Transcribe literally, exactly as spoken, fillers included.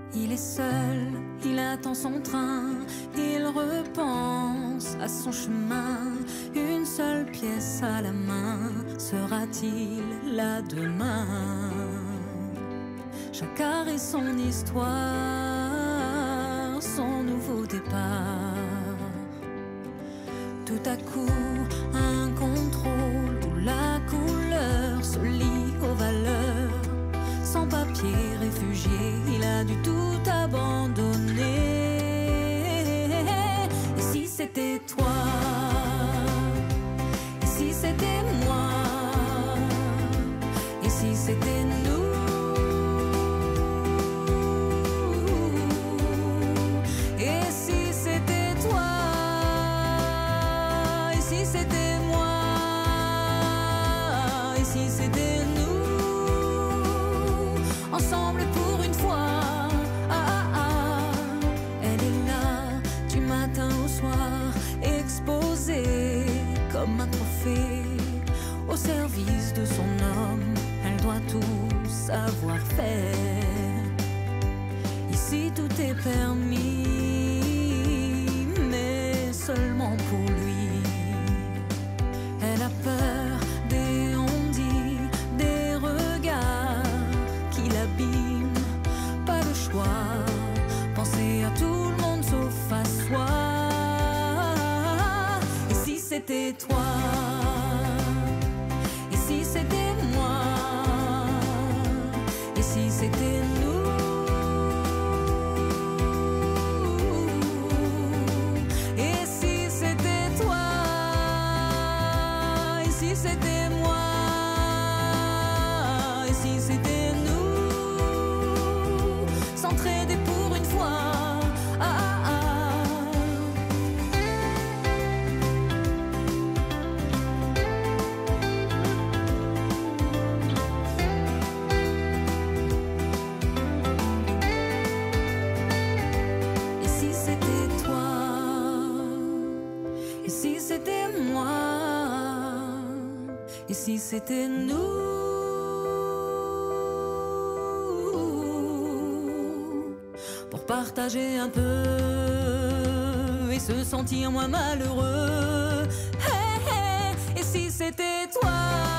Il est seul, il attend son train, il repense à son chemin. Une seule pièce à la main, sera-t-il là demain? Chaque arrêt son histoire, son nouveau départ. Tout à coup, un contrôle où la couleur se lie aux valeurs. Sans papier, réfugié, il a dû tout abandonner. Et si c'était toi? Et si c'était moi? Et si c'était nous? Et si c'était toi? Et si c'était moi? Et si c'était nous? Ensemble pour une fois, ah, ah, ah. Elle est là du matin au soir, exposée comme un trophée au service de son homme. Elle doit tout savoir faire. Ici tout est permis, mais seulement pour lui. Elle a peur des on-dit, des regards qui l'abîment. Pas le choix, penser à tout le monde sauf à soi. Et si c'était toi? Et si c'était moi? Et si c'était nous? Et si c'était toi? Et si c'était moi? Et si c'était nous? S'entraider pour une fois, ah, ah, ah. Et si c'était toi? Et si c'était moi? Et si c'était nous? Pour partager un peu et se sentir moins malheureux. Hey, hey, et si c'était toi?